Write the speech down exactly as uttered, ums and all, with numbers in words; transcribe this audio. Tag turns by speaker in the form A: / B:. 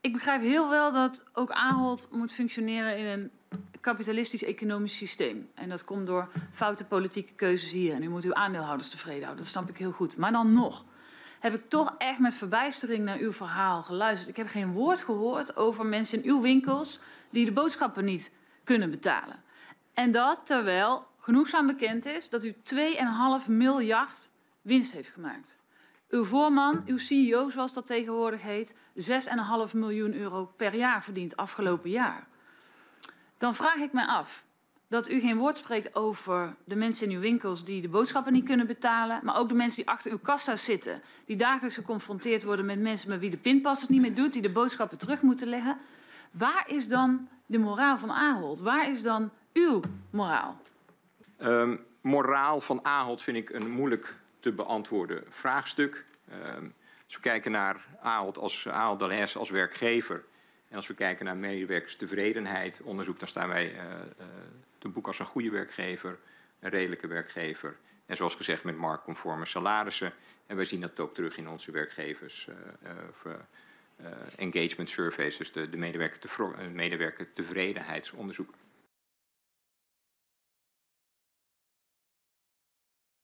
A: ik begrijp heel wel dat ook Ahold moet functioneren in een kapitalistisch economisch systeem. En dat komt door foute politieke keuzes hier. En u moet uw aandeelhouders tevreden houden. Dat snap ik heel goed. Maar dan nog heb ik toch echt met verbijstering naar uw verhaal geluisterd. Ik heb geen woord gehoord over mensen in uw winkels die de boodschappen niet kunnen betalen. En dat terwijl genoegzaam bekend is dat u twee komma vijf miljard winst heeft gemaakt. Uw voorman, uw C E O zoals dat tegenwoordig heet, zes komma vijf miljoen euro per jaar verdient afgelopen jaar. Dan vraag ik me af dat u geen woord spreekt over de mensen in uw winkels die de boodschappen niet kunnen betalen, maar ook de mensen die achter uw kassa's zitten, die dagelijks geconfronteerd worden met mensen met wie de pinpas het niet meer doet, die de boodschappen terug moeten leggen. Waar is dan de moraal van Ahold? Waar is dan uw moraal?
B: Um, moraal van Ahold vind ik een moeilijk te beantwoorden vraagstuk. Um, als we kijken naar Ahold als Ahold Delhaize als werkgever en als we kijken naar medewerkerstevredenheid, onderzoek, dan staan wij uh, uh, te boek als een goede werkgever, een redelijke werkgever. En zoals gezegd met marktconforme salarissen. En we zien dat ook terug in onze werkgevers uh, uh, uh, engagement surveys, dus de, de medewerker, te, medewerker tevredenheidsonderzoek.